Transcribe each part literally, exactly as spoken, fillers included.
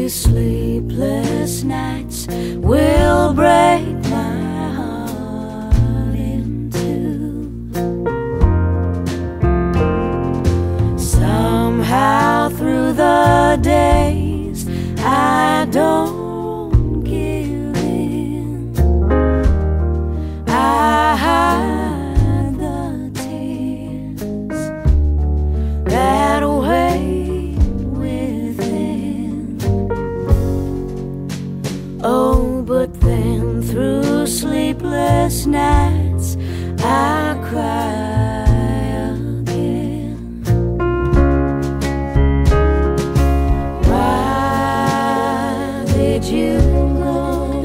These sleepless nights will break my heart in two. Somehow through the days I don't give in. I hide the tears that wait within. Oh, but then through sleepless nights I cry again. Why did you go?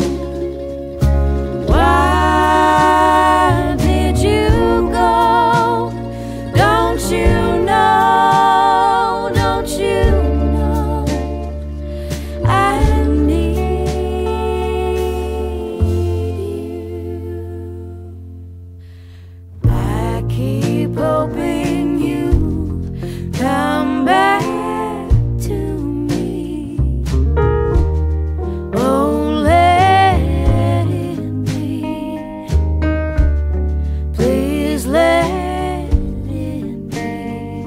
Why did you go? Don't you know? Don't you know? I need you. I keep hoping you come back to me. Oh, let it be. Please let it be.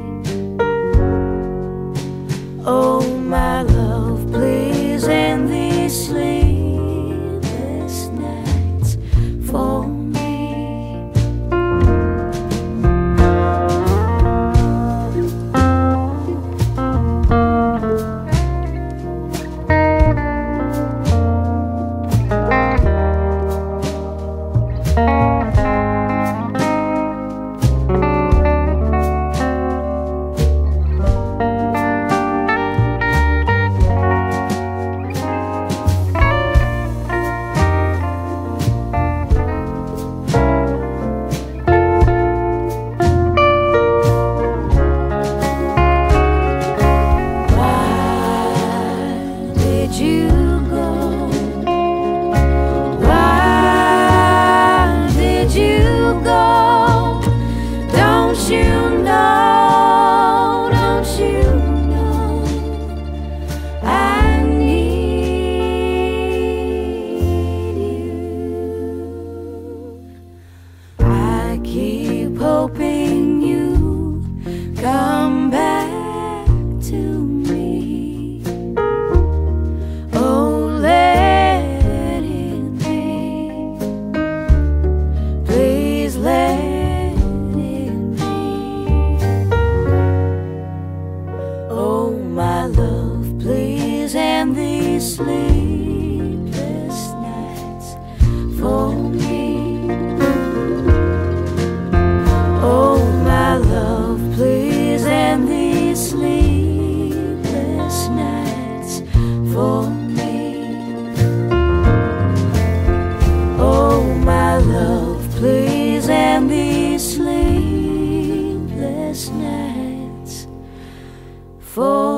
Oh, my love, please end these sleepless nights for me. Hoping you come back to me. Oh, let it be. Please let it be. Oh, my love, please end these sleepless nights for me. Oh, my love, please end these sleepless nights for me. Oh, my love, please end these sleepless nights for me.